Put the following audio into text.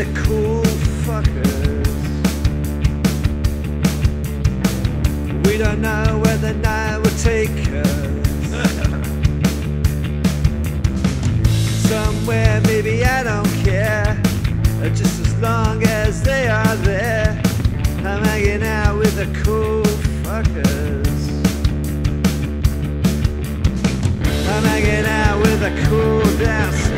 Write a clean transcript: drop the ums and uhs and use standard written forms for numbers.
the cool fuckers. We don't know where the night will take us. Somewhere, maybe I don't care, just as long as they are there. I'm hanging out with the cool fuckers. I'm hanging out with the cool down.